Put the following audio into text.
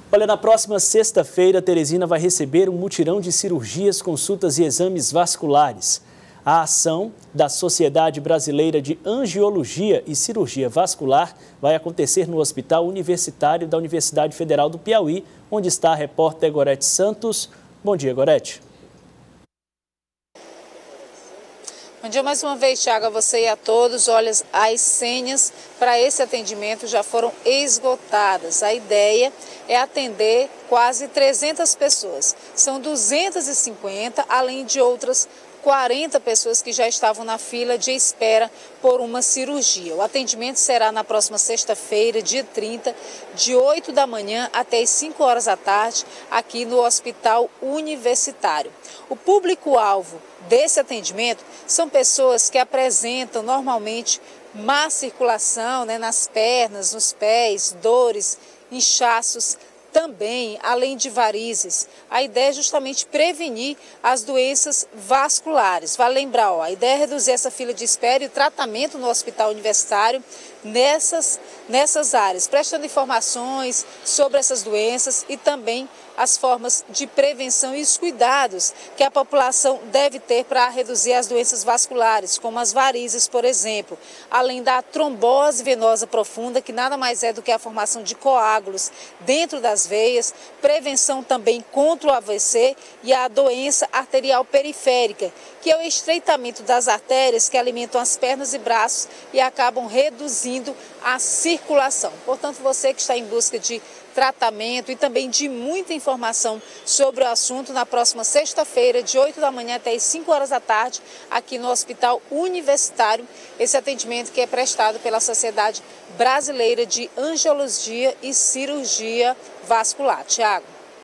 Olha, na próxima sexta-feira, Teresina vai receber um mutirão de cirurgias, consultas e exames vasculares. A ação da Sociedade Brasileira de Angiologia e Cirurgia Vascular vai acontecer no Hospital Universitário da Universidade Federal do Piauí, onde está a repórter Gorete Santos. Bom dia, Gorete. Bom dia mais uma vez, Thiago, a você e a todos. Olha, as senhas para esse atendimento já foram esgotadas. A ideia é atender quase 300 pessoas. São 250, além de outras 40 pessoas que já estavam na fila de espera por uma cirurgia. O atendimento será na próxima sexta-feira, dia 30, de 8 da manhã até as 5 horas da tarde, aqui no Hospital Universitário. O público-alvo desse atendimento são pessoas que apresentam normalmente má circulação, nas pernas, nos pés, dores, inchaços, também, além de varizes. A ideia é justamente prevenir as doenças vasculares. Vale lembrar, a ideia é reduzir essa fila de espera e o tratamento no hospital universitário nessas áreas, prestando informações sobre essas doenças e também as formas de prevenção e os cuidados que a população deve ter para reduzir as doenças vasculares, como as varizes, por exemplo, além da trombose venosa profunda, que nada mais é do que a formação de coágulos dentro das veias, prevenção também contra o AVC e a doença arterial periférica, que é o estreitamento das artérias que alimentam as pernas e braços e acabam reduzindo a circulação. Portanto, você que está em busca de tratamento e também de muita informação sobre o assunto, na próxima sexta-feira, de 8 da manhã até as 5 horas da tarde, aqui no Hospital Universitário, esse atendimento que é prestado pela Sociedade Brasileira de Angiologia e Cirurgia Vascular. Tiago.